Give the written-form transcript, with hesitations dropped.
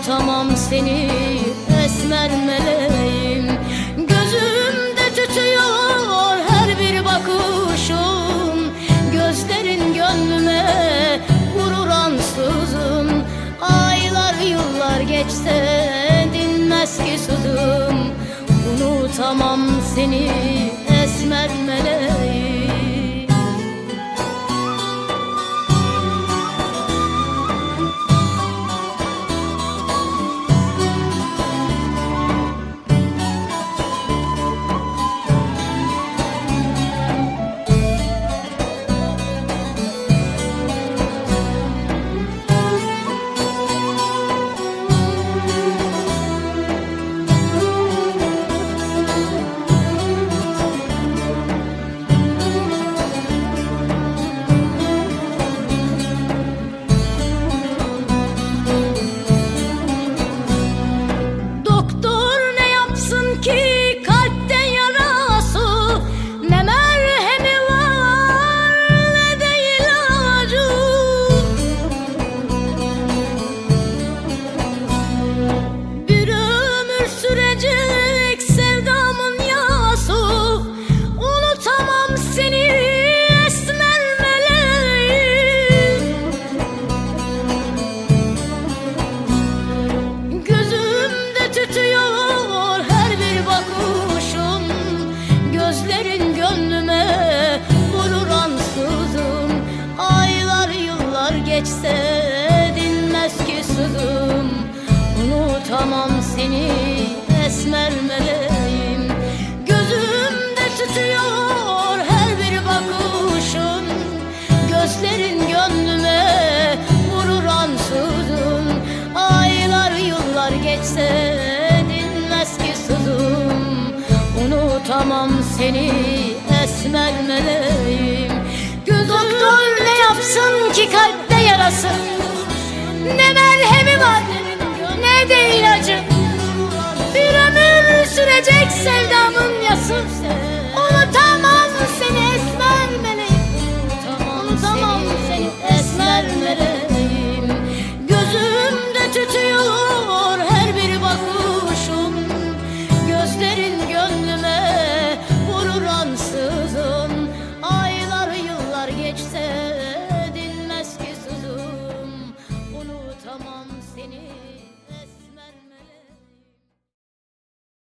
unutamam seni esmer meleğim. Gözümde tütüyor her bir bakışın, gözlerin gönlüme vurur ansızın. Aylar yıllar geçse dinmez ki sızım, unutamam seni esmer meleğim. Gözlerin gönlüme vurur ansızın. Aylar yıllar geçse dinmez ki sızım, unutamam seni esmer meleğim. Gözümde tütüyor her bir bakışın, gözlerin gönlüme vurur ansızın. Aylar yıllar geçse dinmez ki sızım, unutamam seni esmer meleğim. Doktor ne yapsın ki kalpte yarası, ne merhemi var ne de ilacı. Bir ömür sürecek sevdamın yası.